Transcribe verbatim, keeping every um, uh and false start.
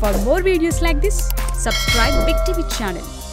For more videos like this, subscribe Big T V channel.